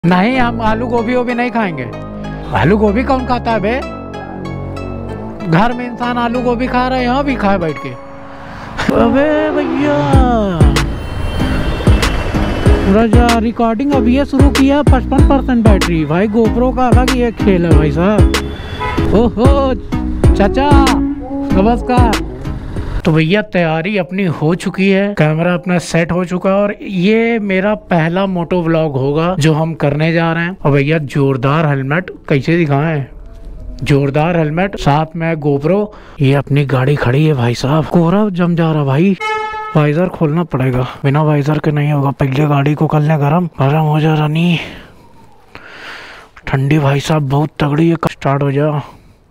नहीं, हम आलू गोभी वो भी नहीं खाएंगे। आलू गोभी कौन खाता है बे? घर में इंसान आलू गोभी खा रहा है, यहाँ भी खाए बैठ के। अबे भैया पूरा रिकॉर्डिंग अभी ये शुरू किया, 55% बैटरी। भाई गोप्रो का अलग ही एक खेल है भाई साहब। ओहो चाचा नमस्कार। तो भैया तैयारी अपनी हो चुकी है, कैमरा अपना सेट हो चुका है और ये मेरा पहला मोटो व्लॉग होगा जो हम करने जा रहे हैं। और भैया जोरदार हेलमेट कैसे दिखाएं, जोरदार हेलमेट साथ में गोप्रो। ये अपनी गाड़ी खड़ी है भाई साहब, कोहरा जम जा रहा भाई, वाइजर खोलना पड़ेगा, बिना वाइजर के नहीं होगा। पहले गाड़ी को कर ले गरम हो जा रानी, ठंडी भाई साहब बहुत तगड़ी है। स्टार्ट हो जा,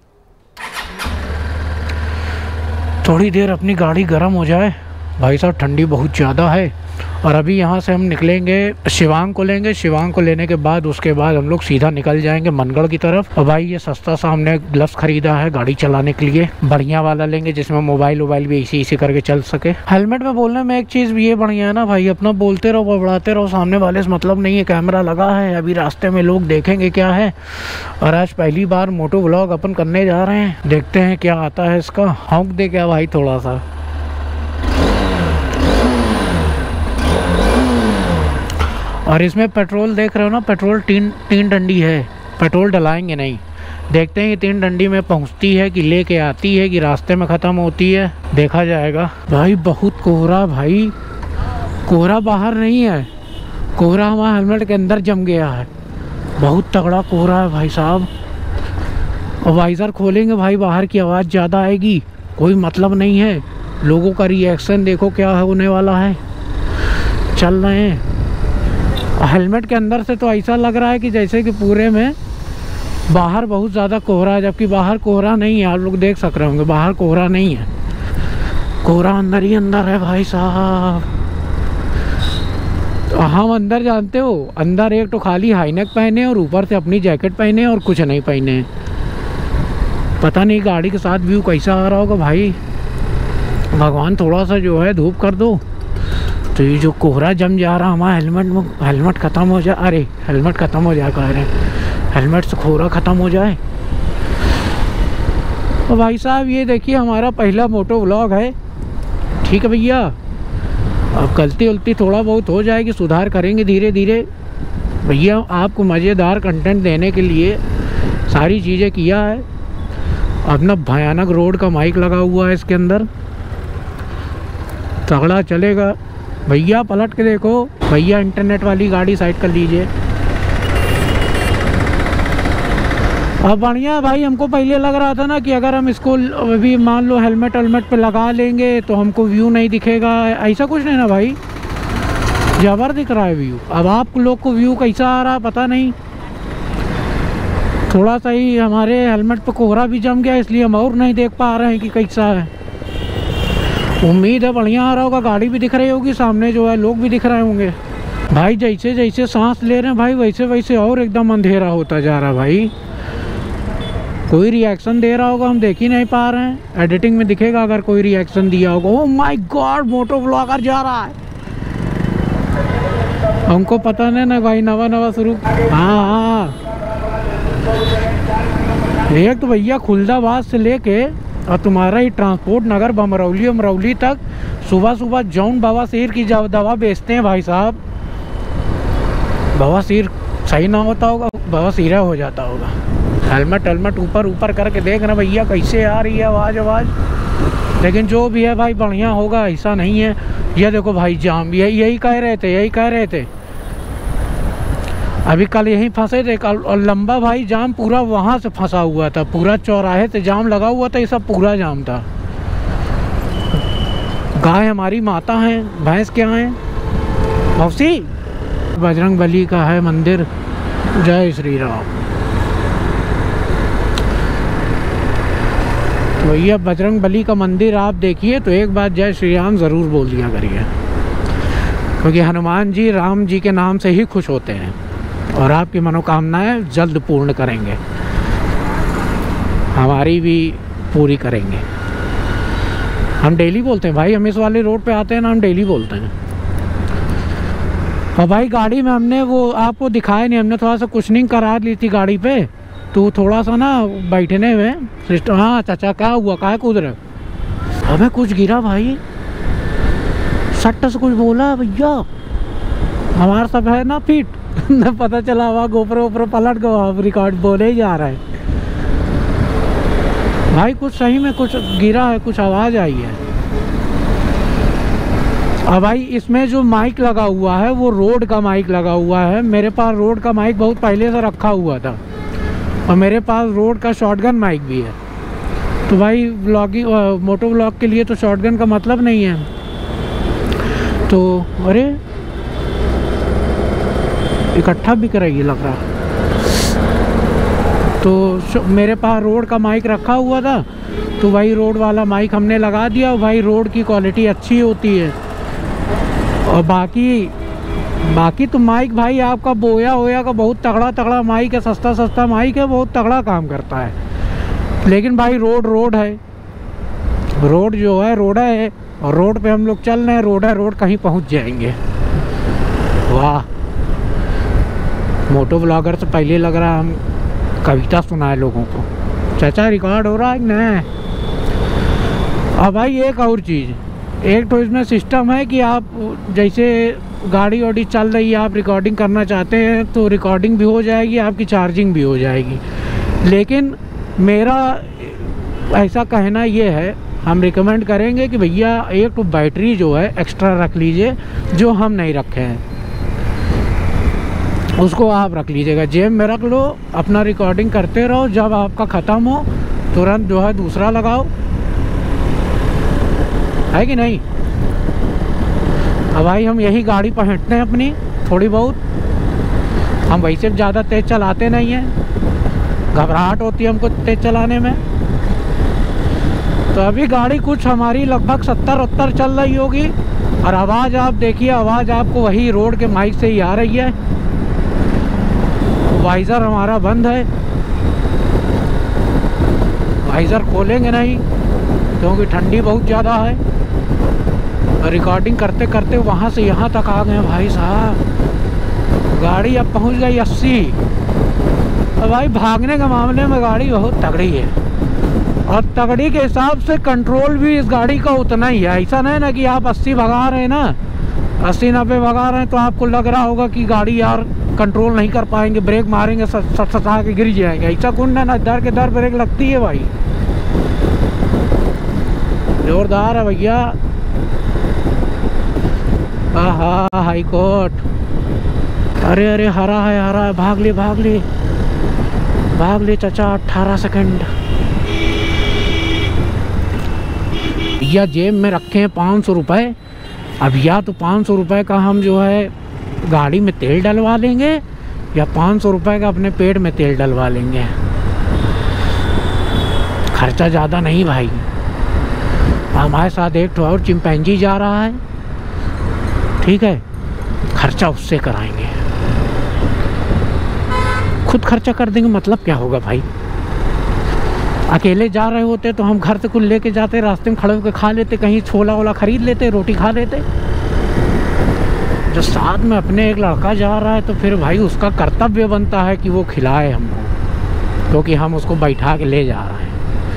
थोड़ी देर अपनी गाड़ी गर्म हो जाए भाई साहब, ठंडी बहुत ज़्यादा है। और अभी यहाँ से हम निकलेंगे, शिवांग को लेंगे, शिवांग को लेने के बाद उसके बाद हम लोग सीधा निकल जाएंगे मनगढ़ की तरफ। और भाई ये सस्ता सा हमने ग्लव्स खरीदा है गाड़ी चलाने के लिए, बढ़िया वाला लेंगे जिसमें मोबाइल भी इसी करके चल सके। हेलमेट में बोलने में एक चीज़ ये बढ़िया है ना भाई, अपना बोलते रहो बढ़ाते रहो, सामने वाले से मतलब नहीं है। कैमरा लगा है, अभी रास्ते में लोग देखेंगे क्या है। और आज पहली बार मोटो व्लॉग अपन करने जा रहे हैं, देखते हैं क्या आता है इसका। हॉक दे क्या भाई थोड़ा सा। और इसमें पेट्रोल देख रहे हो ना, पेट्रोल तीन डंडी है, पेट्रोल डलाएंगे नहीं। देखते हैं कि 3 डंडी में पहुंचती है कि लेके आती है कि रास्ते में ख़त्म होती है, देखा जाएगा। भाई बहुत कोहरा भाई, कोहरा बाहर नहीं है, कोहरा हमारे हेलमेट के अंदर जम गया है, बहुत तगड़ा कोहरा है भाई साहब। और वाइज़र खोलेंगे भाई, बाहर की आवाज़ ज़्यादा आएगी, कोई मतलब नहीं है। लोगों का रिएक्शन देखो क्या होने वाला है। चल रहे हैं हेलमेट के अंदर से तो ऐसा लग रहा है कि जैसे कि पूरे में बाहर बहुत ज़्यादा कोहरा है, जबकि बाहर कोहरा नहीं है। आप लोग देख सक रहे होंगे बाहर कोहरा नहीं है, कोहरा अंदर ही अंदर है भाई साहब। तो हम अंदर जानते हो, अंदर एक तो खाली हाईनेक पहने और ऊपर से अपनी जैकेट पहने और कुछ नहीं पहने। पता नहीं गाड़ी के साथ व्यू कैसा आ रहा होगा भाई, भगवान थोड़ा सा जो है धूप कर दो। तो ये जो कोहरा जम जा रहा हमारा हेलमेट में, हेलमेट ख़त्म हो जाए, अरे हेलमेट ख़त्म हो जाए कह रहे हैं, हेलमेट से कोहरा ख़त्म हो जाए। तो भाई साहब ये देखिए हमारा पहला मोटो व्लॉग है, ठीक है भैया। अब गलती उलती थोड़ा बहुत हो जाएगी, सुधार करेंगे धीरे धीरे भैया। आपको मज़ेदार कंटेंट देने के लिए सारी चीज़ें किया है। अपना भयानक रोड का माइक लगा हुआ है इसके अंदर, तगड़ा चलेगा भैया। पलट के देखो भैया, इंटरनेट वाली गाड़ी साइड कर लीजिए। अब बढ़िया भाई, हमको पहले लग रहा था ना कि अगर हम इसको अभी मान लो हेलमेट पे लगा लेंगे तो हमको व्यू नहीं दिखेगा, ऐसा कुछ नहीं ना भाई, जबर दिख रहा है व्यू। अब आप लोग को व्यू कैसा आ रहा है पता नहीं, थोड़ा सा ही हमारे हेलमेट पे कोहरा भी जम गया, इसलिए हम और नहीं देख पा रहे हैं कि कैसा है। उम्मीद है बढ़िया आ रहा होगा, गाड़ी भी दिख रही होगी सामने, जो है लोग भी दिख रहे होंगे भाई। जैसे जैसे सांस ले रहे हैं भाई, वैसे वैसे और एकदम अंधेरा होता जा रहा भाई। कोई रिएक्शन दे रहा होगा, हम देख ही नहीं पा रहे हैं। एडिटिंग में दिखेगा अगर कोई रिएक्शन दिया होगा। Oh my god, moto vlogger जा रहा है, हमको पता नहीं ना भाई, नवा शुरू। हाँ एक तो भैया खुलदाबाद से लेके और तुम्हारा ही ट्रांसपोर्ट नगर बमरौली तक सुबह जौन बवासीर की दवा बेचते हैं भाई साहब। बवासीर सही ना होता होगा, बवासीर हो जाता होगा। हेलमेट ऊपर करके देख रहे भैया कैसे आ रही है आवाज़। लेकिन जो भी है भाई बढ़िया होगा, ऐसा नहीं है। ये देखो भाई जाम, यही कह रहे थे अभी कल यहीं फंसे थे कल। और लंबा भाई जाम पूरा वहाँ से फंसा हुआ था, पूरा चौराहे से जाम लगा हुआ था, ये सब पूरा जाम था। गाय हमारी माता हैं, भैंस क्या हैं मौसी। बजरंग बली का है मंदिर, जय श्री राम। तो भैया बजरंग बली का मंदिर आप देखिए तो एक बार जय श्री राम ज़रूर बोल दिया करिए, क्योंकि हनुमान जी राम जी के नाम से ही खुश होते हैं और आपकी मनोकामनाएं जल्द पूर्ण करेंगे, हमारी भी पूरी करेंगे। हम डेली बोलते हैं भाई, हम इस वाले रोड पे आते हैं ना, हम डेली बोलते हैं। और भाई गाड़ी में हमने वो आपको दिखाया नहीं, हमने थोड़ा सा कुशनिंग करा ली थी गाड़ी पे, तो थोड़ा सा ना बैठने में सिस्टम। हाँ चाचा क्या हुआ, कहाँ कूद रहे? हमें कुछ गिरा भाई, सट्ट से कुछ बोला भैया, हमारा सब है ना फिट न पता चला हुआ गोप्रो ऊपर पलट गया, रिकॉर्ड बोले ही जा रहा है भाई। कुछ सही में कुछ गिरा है, कुछ आवाज़ आई है। अब भाई इसमें जो माइक लगा हुआ है वो रोड का माइक लगा हुआ है। मेरे पास रोड का माइक बहुत पहले से रखा हुआ था और मेरे पास रोड का शॉटगन माइक भी है। तो भाई व्लॉगिंग मोटो व्लॉग के लिए तो शॉटगन का मतलब नहीं है। तो अरे इकट्ठा बिक रही है लग रहा। तो मेरे पास रोड का माइक रखा हुआ था, तो भाई रोड वाला माइक हमने लगा दिया। भाई रोड की क्वालिटी अच्छी होती है। और बाकी तो माइक भाई आपका बोया का बहुत तगड़ा माइक है, सस्ता माइक है, बहुत तगड़ा काम करता है। लेकिन भाई रोड है, रोड जो है रोड है, और रोड पे हम लोग चल रहे हैं, रोड कहीं पहुंच जाएंगे। वाह, मोटो ब्लॉगर से पहले लग रहा हम कविता सुनाए लोगों को। चाचा रिकॉर्ड हो रहा है ना? अब भाई एक और चीज़, एक तो इसमें सिस्टम है कि आप जैसे गाड़ी वाड़ी चल रही है, आप रिकॉर्डिंग करना चाहते हैं तो रिकॉर्डिंग भी हो जाएगी, आपकी चार्जिंग भी हो जाएगी। लेकिन मेरा ऐसा कहना ये है, हम रिकमेंड करेंगे कि भैया एक तो बैटरी जो है एक्स्ट्रा रख लीजिए, जो हम नहीं रखे हैं उसको आप रख लीजिएगा, जेब में रख लो, अपना रिकॉर्डिंग करते रहो। जब आपका ख़त्म हो तुरंत जो है दूसरा लगाओ, है कि नहीं? अब भाई हम यही गाड़ी पहनते हैं अपनी थोड़ी बहुत, हम वैसे ज़्यादा तेज़ चलाते नहीं हैं, घबराहट होती है हमको तेज़ चलाने में। तो अभी गाड़ी कुछ हमारी लगभग 70-80 चल रही होगी, और आवाज़ आप देखिए, आवाज़ आपको वही रोड के माइक से ही आ रही है। वाइज़र हमारा बंद है, वाइज़र खोलेंगे नहीं क्योंकि ठंडी बहुत ज़्यादा है। और रिकॉर्डिंग करते करते वहाँ से यहाँ तक आ गए भाई साहब। गाड़ी अब पहुँच गई 80। और भाई भागने के मामले में गाड़ी बहुत तगड़ी है, और तगड़ी के हिसाब से कंट्रोल भी इस गाड़ी का उतना ही है। ऐसा नहीं ना कि आप 80 भगा रहे हैं ना, 80-90 भगा रहे हैं तो आपको लग रहा होगा कि गाड़ी यार कंट्रोल नहीं कर पाएंगे, ब्रेक मारेंगे सटा के गिर जाएंगे। ऐसा कुछ ना, दर के दर ब्रेक लगती है भाई, जोरदार है भैया। आहा हाई कोर्ट, अरे हरा है, भाग ले चाचा, 18 सेकंड। या जेब में रखे हैं 500 रुपये। अब या तो 500 रुपये का हम जो है गाड़ी में तेल डलवा लेंगे, या 500 रुपये का अपने पेट में तेल डलवा लेंगे। खर्चा ज़्यादा नहीं भाई। हमारे साथ एक तो और चिंपैंजी जा रहा है, ठीक है, खर्चा उससे कराएंगे। खुद खर्चा कर देंगे मतलब क्या होगा भाई? अकेले जा रहे होते तो हम घर से कुछ लेके जाते, रास्ते में खड़े होकर खा लेते, कहीं छोला वोला खरीद लेते, रोटी खा लेते। जो साथ में अपने एक लड़का जा रहा है तो फिर भाई उसका कर्तव्य बनता है कि वो खिलाए हमको, क्योंकि हम उसको बैठा के ले जा रहे हैं।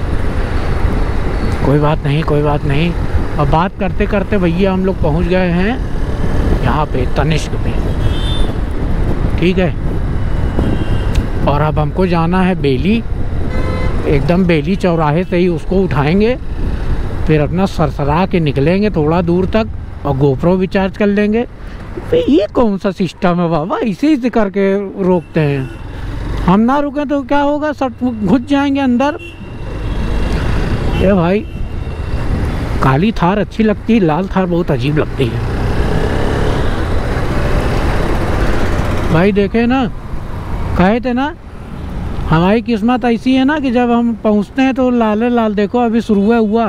कोई बात नहीं। अब बात करते करते भैया हम लोग पहुंच गए हैं यहाँ पे तनिष्क पे, ठीक है। और अब हमको जाना है बेली, एकदम बेली चौराहे से ही उसको उठाएंगे, फिर अपना सरसरा के निकलेंगे थोड़ा दूर तक, और गोप्रो भी चार्ज कर लेंगे। ये कौन सा सिस्टम है बाबा, इसी करके रोकते हैं। हम ना रुकें तो क्या होगा, सब घुस जाएंगे अंदर। ये भाई काली थार अच्छी लगती है, लाल थार बहुत अजीब लगती है भाई। देखे ना, कहे थे ना हमारी किस्मत ऐसी है ना कि जब हम पहुंचते हैं तो लाल देखो अभी शुरू हुआ।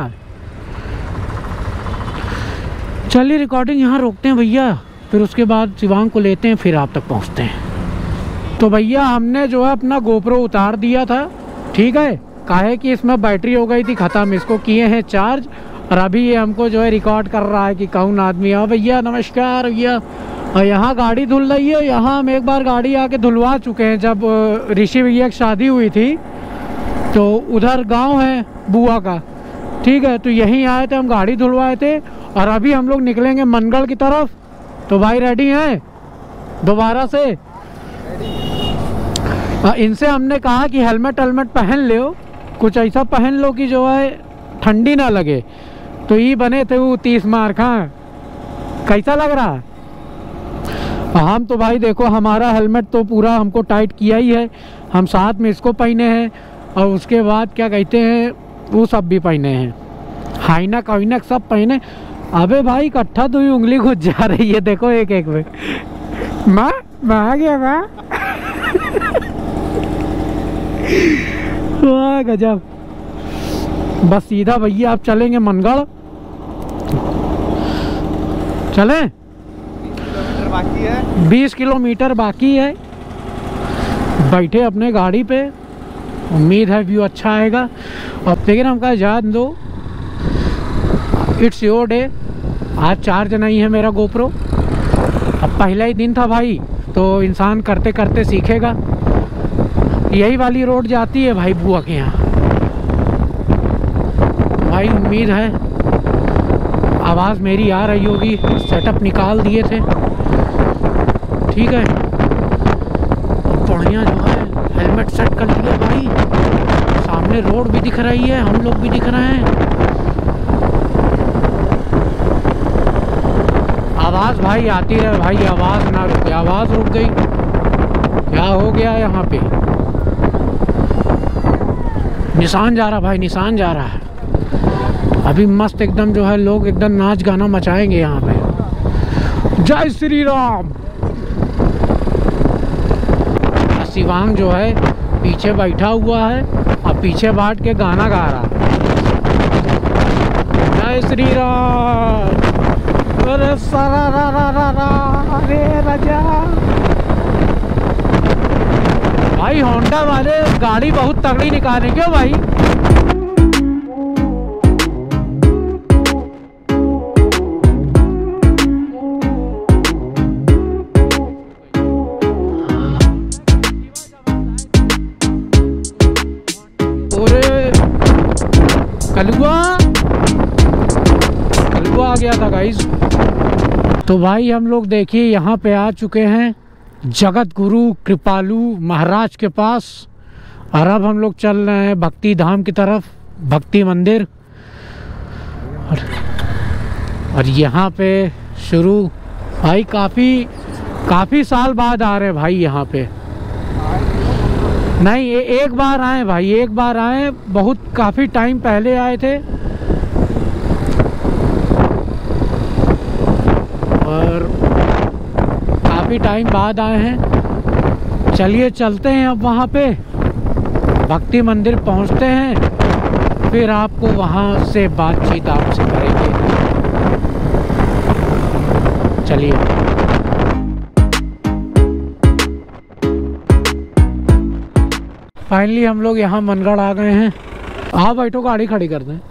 चलिए रिकॉर्डिंग यहाँ रोकते हैं भैया, फिर उसके बाद शिवांग को लेते हैं, फिर आप तक पहुँचते हैं। तो भैया हमने जो है अपना गोप्रो उतार दिया था, ठीक है, काहे कि इसमें बैटरी हो गई थी ख़त्म। इसको किए हैं चार्ज, और अभी ये हमको जो है रिकॉर्ड कर रहा है कि कौन आदमी है। भैया नमस्कार भैया, और यहाँ गाड़ी धुल रही है। यहाँ हम एक बार गाड़ी आके धुलवा चुके हैं, जब ऋषि भैया की शादी हुई थी तो उधर गांव है बुआ का, ठीक है, तो यहीं आए थे, हम गाड़ी धुलवाए थे। और अभी हम लोग निकलेंगे मनगढ़ की तरफ। तो भाई रेडी हैं दोबारा से? इनसे हमने कहा कि हेलमेट पहन लो, कुछ ऐसा पहन लो कि जो है ठंडी ना लगे। तो ये बने थे वो 30 मार्क। हाँ, कैसा लग रहा है? हम तो भाई देखो, हमारा हेलमेट तो पूरा हमको टाइट किया ही है, हम साथ में इसको पहने हैं और उसके बाद क्या कहते हैं वो सब भी पहने हैं, हाइनक वाइनक सब पहने। अबे भाई इकट्ठा तो ही उंगली घुस जा रही है, देखो एक एक में। माँ आ गया माँ। वाह गजब। बस सीधा भैया आप चलेंगे मनगढ़। चलें? 20 किलोमीटर बाकी है। बैठे अपने गाड़ी पे, उम्मीद है व्यू अच्छा आएगा। और लेकिन हम कहा जान दो, इट्स योर डे। आज चार्ज नहीं है मेरा गोप्रो। अब पहला ही दिन था भाई, तो इंसान करते करते सीखेगा। यही वाली रोड जाती है भाई बुआ के यहाँ। भाई उम्मीद है आवाज़ मेरी आ रही होगी, सेटअप निकाल दिए थे, ठीक है। बढ़िया जो है हेलमेट सेट कर लिया भाई, सामने रोड भी दिख रही है, हम लोग भी दिख रहे हैं। आवाज़ भाई आती रहे भाई, आवाज़ ना रुके। आवाज़ रुक गई, क्या हो गया यहाँ पे? निशान जा रहा भाई, निशान जा रहा है। अभी मस्त एकदम जो है लोग एकदम नाच गाना मचाएंगे यहाँ पे। जय श्री राम। शिवांग जो है पीछे बैठा हुआ है और पीछे बैठ के गाना गा रहा है, जय श्री राम। अरे सारा रा रा रा रा रे राजा। भाई होंडा वाले गाड़ी बहुत तगड़ी निकालेंगे भाई। कलुआ आ गया था गाइस। तो भाई हम लोग देखिए यहाँ पे आ चुके हैं जगत गुरु कृपालु महाराज के पास। और अब हम लोग चल रहे हैं भक्ति धाम की तरफ, भक्ति मंदिर। और यहाँ पे शुरू भाई काफ़ी साल बाद आ रहे भाई यहाँ पे। नहीं एक बार आए भाई, एक बार आए, बहुत काफ़ी टाइम पहले आए थे। और काफ़ी टाइम बाद आए हैं। चलिए चलते हैं अब वहाँ पे भक्ति मंदिर पहुँचते हैं, फिर आपको वहाँ से बातचीत आपसे करेंगे। चलिए। फाइनली हम लोग यहाँ मनगढ़ आ गए हैं। आओ बैठो, गाड़ी खड़ी कर दें।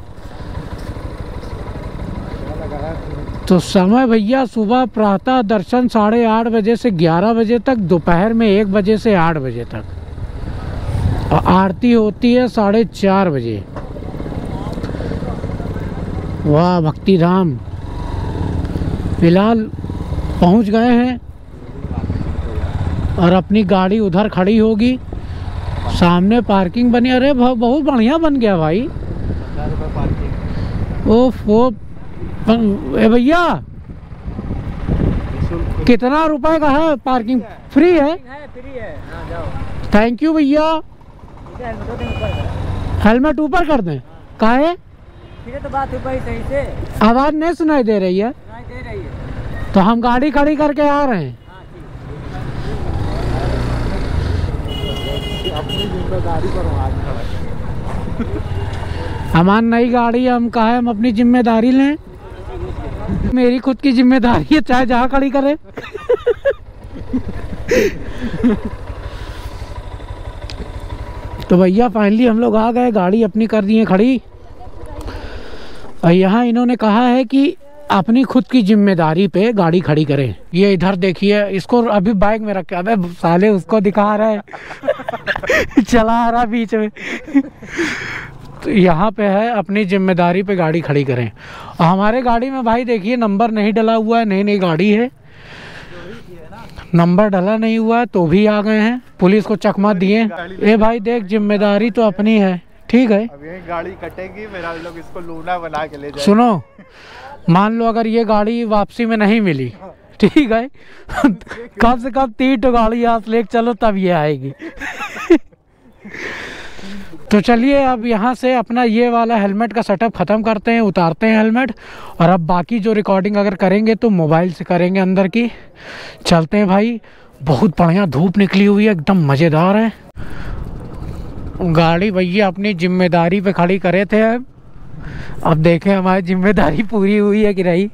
तो समय भैया सुबह प्रातः दर्शन 8:30 बजे से 11 बजे तक, दोपहर में 1 बजे से 8 बजे तक, और आरती होती है 4:30 बजे। वाह भक्ति धाम। फिलहाल पहुँच गए हैं और अपनी गाड़ी उधर खड़ी होगी, सामने पार्किंग बनी। अरे बहुत बढ़िया बन गया भाई। वो भैया कितना रुपए का है पार्किंग? फ्री है? फ्री है। थैंक यू भैया। हेलमेट ऊपर कर दें? काहे? तो बात सही से आवाज नहीं सुनाई दे रही है? दे रही है। तो हम गाड़ी खड़ी करके आ रहे हैं। अपनी जिम्मेदारी पर हमारी नई गाड़ी, हम कहा हम अपनी जिम्मेदारी लें। मेरी खुद की जिम्मेदारी है, चाहे जहाँ खड़ी करे। तो भैया फाइनली हम लोग आ गए, गाड़ी अपनी कर दी है खड़ी। और यहाँ इन्होंने कहा है कि अपनी खुद की जिम्मेदारी पे गाड़ी खड़ी करें। ये इधर देखिए, इसको अभी बाइक में रखा है, साले उसको दिखा रहा है चला रहा बीच में तो यहाँ पे है अपनी जिम्मेदारी पे गाड़ी खड़ी करें। और हमारे गाड़ी में भाई देखिए नंबर नहीं डला हुआ है, नई नई गाड़ी है, नंबर डला नहीं हुआ है तो भी आ गए हैं, पुलिस को चकमा दिए। ए भाई देख, जिम्मेदारी तो अपनी है, ठीक है। अब ये गाड़ी कटेगी, मेरा लोग इसको लूना बना के ले जाए। सुनो, मान लो अगर ये गाड़ी वापसी में नहीं मिली, ठीक है कम से कम 3 तो गाड़ी यहाँ से लेके चलो तब ये आएगी तो चलिए अब यहाँ से अपना ये वाला हेलमेट का सेटअप ख़त्म करते हैं, उतारते हैं हेलमेट। और अब बाकी जो रिकॉर्डिंग अगर करेंगे तो मोबाइल से करेंगे अंदर की। चलते हैं भाई, बहुत बढ़िया धूप निकली हुई है, एकदम मज़ेदार है। गाड़ी भैया अपनी जिम्मेदारी पे खड़ी करे थे, अब देखें हमारी जिम्मेदारी पूरी हुई है कि नहीं।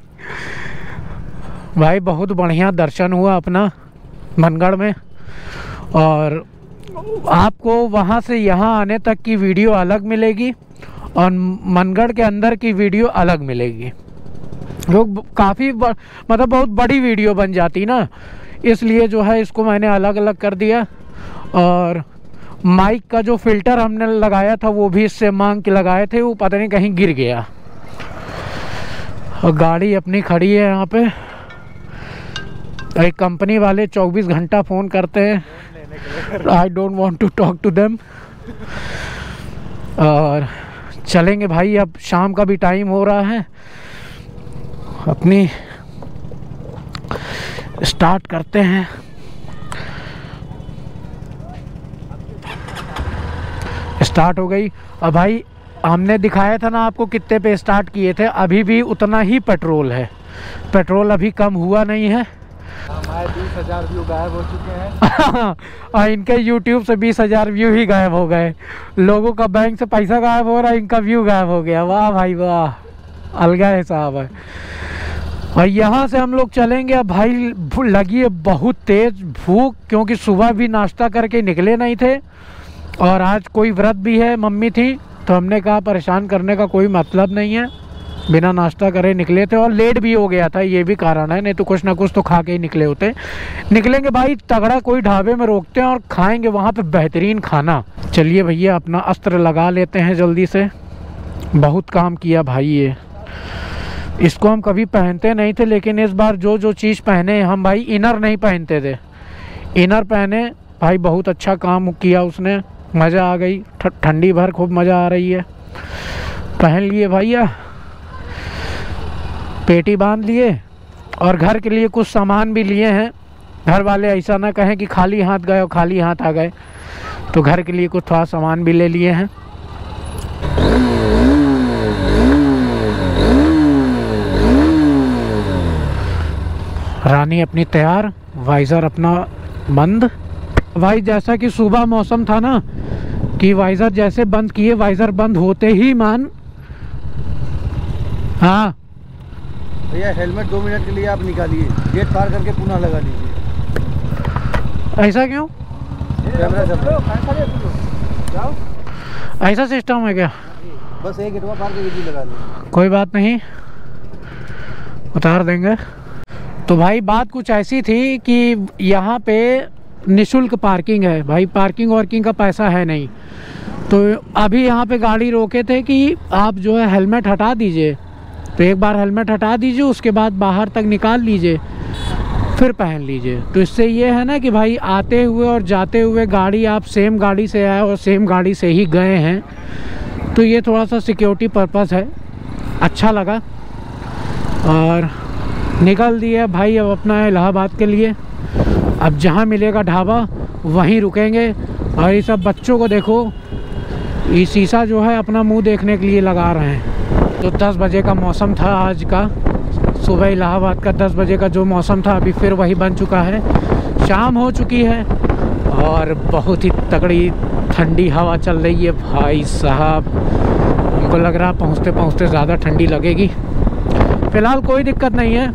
भाई बहुत बढ़िया दर्शन हुआ अपना मनगढ़ में, और आपको वहाँ से यहाँ आने तक की वीडियो अलग मिलेगी और मनगढ़ के अंदर की वीडियो अलग मिलेगी। लोग काफ़ी मतलब बहुत बड़ी वीडियो बन जाती ना, इसलिए जो है इसको मैंने अलग अलग कर दिया। और माइक का जो फिल्टर हमने लगाया था वो भी इससे मांग के लगाए थे, वो पता नहीं कहीं गिर गया। और गाड़ी अपनी खड़ी है यहाँ पे। एक कंपनी वाले 24 घंटा फ़ोन करते हैं, I don't want to talk to them. और चलेंगे भाई, अब शाम का भी टाइम हो रहा है, अपनी स्टार्ट करते हैं। स्टार्ट हो गई। अब भाई हमने दिखाया था ना आपको कितने पे स्टार्ट किए थे, अभी भी उतना ही पेट्रोल है, पेट्रोल अभी कम हुआ नहीं है। हमारे 20,000 व्यू गायब हो चुके हैं और इनके YouTube से 20,000 व्यू ही गायब हो गए। लोगों का बैंक से पैसा गायब हो रहा है, इनका व्यू गायब हो गया। वाह भाई वाह, अलगा हिसाब है। और यहाँ से हम लोग चलेंगे। अब भाई लगी है बहुत तेज़ भूख, क्योंकि सुबह भी नाश्ता करके निकले नहीं थे और आज कोई व्रत भी है, मम्मी थी, तो हमने कहा परेशान करने का कोई मतलब नहीं है, बिना नाश्ता करे निकले थे। और लेट भी हो गया था, ये भी कारण है, नहीं तो कुछ ना कुछ तो खा के ही निकले होते। निकलेंगे भाई तगड़ा कोई ढाबे में रोकते हैं और खाएंगे वहाँ पे बेहतरीन खाना। चलिए भैया अपना अस्त्र लगा लेते हैं जल्दी से। बहुत काम किया भाई ये, इसको हम कभी पहनते नहीं थे, लेकिन इस बार जो जो चीज़ पहने हम भाई, इनर नहीं पहनते थे, इनर पहने भाई, बहुत अच्छा काम किया उसने, मज़ा आ गई। ठंडी भर खूब मज़ा आ रही है। पहन लिए भैया, पेटी बांध लिए, और घर के लिए कुछ सामान भी लिए हैं। घर वाले ऐसा ना कहें कि खाली हाथ गए और खाली हाथ आ गए, तो घर के लिए कुछ थोड़ा सामान भी ले लिए हैं। रानी अपनी तैयार, वाइज़र अपना बंद। भाई जैसा कि सुबह मौसम था ना कि वाइज़र जैसे बंद किए, वाइज़र बंद होते ही मान, हाँ भैया हेलमेट 2 मिनट के लिए आप निकालिए, गेट पार करके पुनः लगा लीजिए। ऐसा क्यों? कैमरा जाओ, ऐसा सिस्टम है क्या? बस एक गेट पार करके लगा लीजिए, कोई बात नहीं, उतार देंगे। तो भाई बात कुछ ऐसी थी कि यहाँ पे निशुल्क पार्किंग है भाई, पार्किंग वार्किंग का पैसा है नहीं। तो अभी यहाँ पे गाड़ी रोके थे कि आप जो है हेलमेट हटा दीजिए, तो एक बार हेलमेट हटा दीजिए, उसके बाद बाहर तक निकाल लीजिए, फिर पहन लीजिए। तो इससे ये है ना कि भाई आते हुए और जाते हुए गाड़ी, आप सेम गाड़ी से आए और सेम गाड़ी से ही गए हैं, तो ये थोड़ा सा सिक्योरिटी पर्पस है, अच्छा लगा। और निकल दिए भाई अब अपना इलाहाबाद के लिए। अब जहाँ मिलेगा ढाबा वहीं रुकेंगे। और ये सब बच्चों को देखो, ये शीशा जो है अपना मुंह देखने के लिए लगा रहे हैं। तो 10 बजे का मौसम था आज का, सुबह इलाहाबाद का 10 बजे का जो मौसम था, अभी फिर वही बन चुका है। शाम हो चुकी है और बहुत ही तगड़ी ठंडी हवा चल रही है भाई साहब। हमको लग रहा पहुँचते पहुँचते ज़्यादा ठंडी लगेगी। फ़िलहाल कोई दिक्कत नहीं है,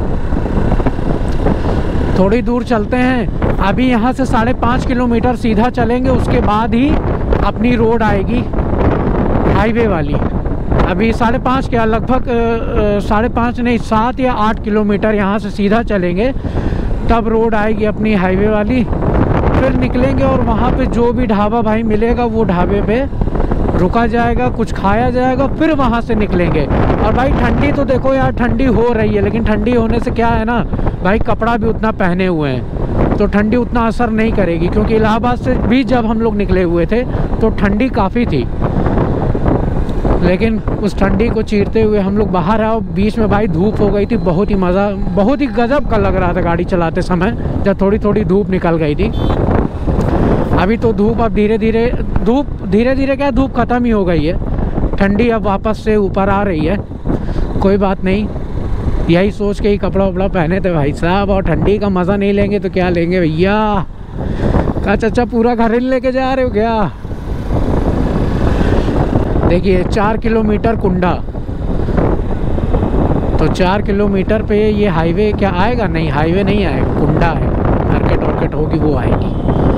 थोड़ी दूर चलते हैं। अभी यहाँ से 5.5 किलोमीटर सीधा चलेंगे, उसके बाद ही अपनी रोड आएगी हाईवे वाली। अभी 5.5 क्या लगभग 5.5 नहीं 7 या 8 किलोमीटर यहाँ से सीधा चलेंगे, तब रोड आएगी अपनी हाईवे वाली। फिर निकलेंगे और वहाँ पे जो भी ढाबा भाई मिलेगा वो ढाबे पे रुका जाएगा, कुछ खाया जाएगा, फिर वहाँ से निकलेंगे। और भाई ठंडी तो देखो यार, ठंडी हो रही है, लेकिन ठंडी होने से क्या है ना भाई, कपड़ा भी उतना पहने हुए हैं तो ठंडी उतना असर नहीं करेगी, क्योंकि इलाहाबाद से भी जब हम लोग निकले हुए थे तो ठंडी काफ़ी थी। लेकिन उस ठंडी को चीरते हुए हम लोग बाहर आए, बीच में भाई धूप हो गई थी, बहुत ही गजब का लग रहा था गाड़ी चलाते समय, जब थोड़ी थोड़ी धूप निकल गई थी। अभी तो धूप अब धीरे धीरे क्या धूप ख़त्म ही हो गई है, ठंडी अब वापस से ऊपर आ रही है। कोई बात नहीं, यही सोच के ही कपड़ा वपड़ा पहने थे भाई साहब, और ठंडी का मज़ा नहीं लेंगे तो क्या लेंगे भैया। कहा चाचा पूरा घर ही लेके जा रहे हो क्या? देखिए 4 किलोमीटर कुंडा, तो 4 किलोमीटर पे ये हाईवे क्या आएगा? नहीं, हाईवे नहीं आएगा, कुंडा है, मार्केट वार्केट होगी वो आएगी।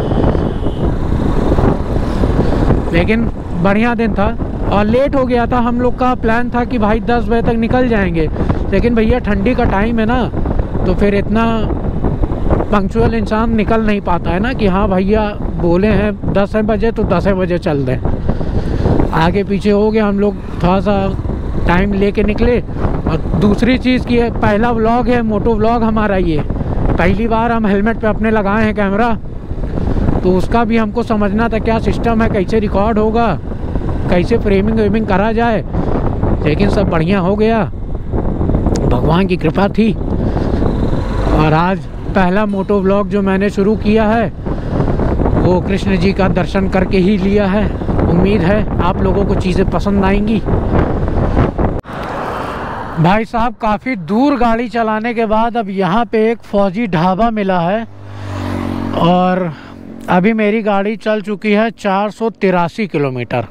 लेकिन बढ़िया दिन था और लेट हो गया था। हम लोग का प्लान था कि भाई 10 बजे तक निकल जाएंगे, लेकिन भैया ठंडी का टाइम है ना, तो फिर इतना पंक्चुअल इंसान निकल नहीं पाता है ना कि हाँ भैया बोले हैं 10 बजे तो 10 बजे चल दें। आगे पीछे हो गया, हम लोग थोड़ा सा टाइम लेके निकले। और दूसरी चीज़ की है, पहला व्लॉग है, मोटो व्लॉग हमारा, ये पहली बार हम हेलमेट पे अपने लगाए हैं कैमरा, तो उसका भी हमको समझना था क्या सिस्टम है, कैसे रिकॉर्ड होगा, कैसे फ्रेमिंग वेमिंग करा जाए। लेकिन सब बढ़िया हो गया, भगवान की कृपा थी। और आज पहला मोटो व्लॉग जो मैंने शुरू किया है वो कृष्ण जी का दर्शन करके ही लिया है। उम्मीद है आप लोगों को चीज़ें पसंद आएंगी। भाई साहब काफ़ी दूर गाड़ी चलाने के बाद अब यहाँ पे एक फौजी ढाबा मिला है, और अभी मेरी गाड़ी चल चुकी है 483 किलोमीटर।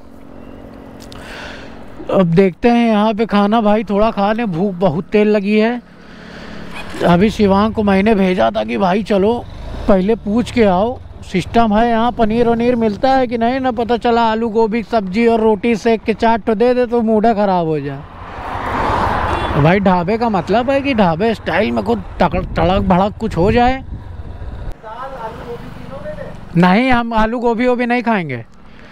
अब देखते हैं यहाँ पे खाना भाई थोड़ा खा लें, भूख बहुत तेज लगी है। अभी शिवांग को मैंने भेजा था कि भाई चलो पहले पूछ के आओ सिस्टम है यहाँ पनीर वनीर मिलता है कि नहीं, ना पता चला आलू गोभी की सब्जी और रोटी सेक के चाट तो दे दे तो मूडा ख़राब हो जाए। भाई ढाबे का मतलब है कि ढाबे स्टाइल में कुछ तड़क भड़क कुछ हो जाए। नहीं, हम आलू गोभी वोभी नहीं खाएंगे।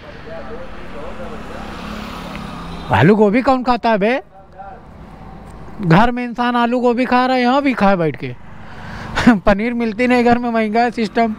आलू गोभी कौन खाता है बे? घर में इंसान आलू गोभी खा रहा है, यहाँ भी खाए बैठ के। पनीर मिलती नहीं घर में, महंगा है सिस्टम।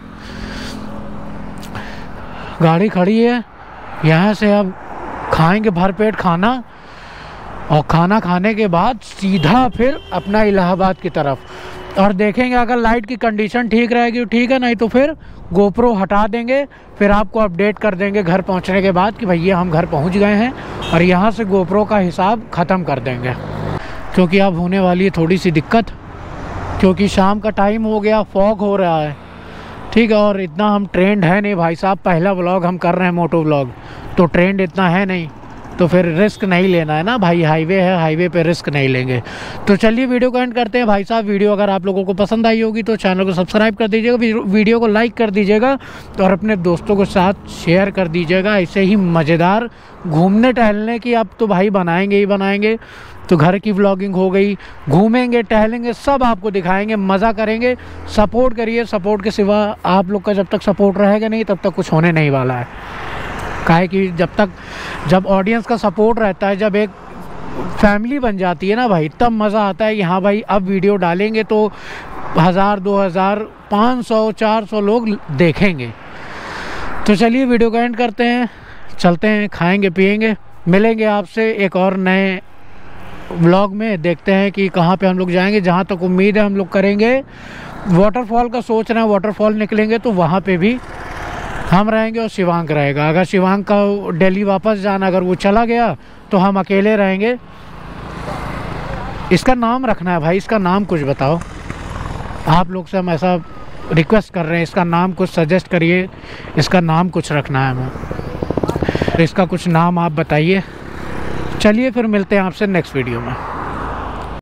गाड़ी खड़ी है, यहाँ से अब खाएंगे भरपेट खाना, और खाना खाने के बाद सीधा फिर अपना इलाहाबाद की तरफ। और देखेंगे अगर लाइट की कंडीशन ठीक रहेगी ठीक है, नहीं तो फिर गोप्रो हटा देंगे, फिर आपको अपडेट कर देंगे घर पहुंचने के बाद कि भैया हम घर पहुंच गए हैं, और यहाँ से गोप्रो का हिसाब ख़त्म कर देंगे। क्योंकि अब होने वाली है थोड़ी सी दिक्कत, क्योंकि शाम का टाइम हो गया, फॉग हो रहा है, ठीक है। और इतना हम ट्रेंड है नहीं भाई साहब, पहला व्लॉग हम कर रहे हैं मोटो व्लॉग, तो ट्रेंड इतना है नहीं, तो फिर रिस्क नहीं लेना है ना भाई, हाईवे है, हाईवे पे रिस्क नहीं लेंगे। तो चलिए वीडियो को एंड करते हैं भाई साहब। वीडियो अगर आप लोगों को पसंद आई होगी तो चैनल को सब्सक्राइब कर दीजिएगा, वीडियो को लाइक कर दीजिएगा, और अपने दोस्तों के साथ शेयर कर दीजिएगा। ऐसे ही मज़ेदार घूमने टहलने की अब तो भाई बनाएंगे ही बनाएंगे। तो घर की व्लॉगिंग हो गई, घूमेंगे टहलेंगे, सब आपको दिखाएंगे, मज़ा करेंगे। सपोर्ट करिए, सपोर्ट के सिवा आप लोग का जब तक सपोर्ट रहेगा नहीं तब तक कुछ होने नहीं वाला है। काहे कि जब ऑडियंस का सपोर्ट रहता है, जब एक फैमिली बन जाती है ना भाई, तब मज़ा आता है कि हाँ भाई अब वीडियो डालेंगे तो 1000 2000 500 400 लोग देखेंगे। तो चलिए वीडियो का एंड करते हैं, चलते हैं, खाएंगे पिएंगे, मिलेंगे आपसे एक और नए व्लॉग में। देखते हैं कि कहाँ पे हम लोग जाएंगे। जहाँ तक उम्मीद है हम लोग करेंगे वाटरफॉल का, सोच रहे हैं वाटरफॉल निकलेंगे तो वहाँ पे भी हम रहेंगे और शिवांग रहेगा। अगर शिवांग का दिल्ली वापस जाना, अगर वो चला गया तो हम अकेले रहेंगे। इसका नाम रखना है भाई, इसका नाम कुछ बताओ। आप लोग से हम ऐसा रिक्वेस्ट कर रहे हैं, इसका नाम कुछ सजेस्ट करिए, इसका नाम कुछ रखना है हमें, इसका कुछ नाम आप बताइए। चलिए फिर मिलते हैं आपसे नेक्स्ट वीडियो में।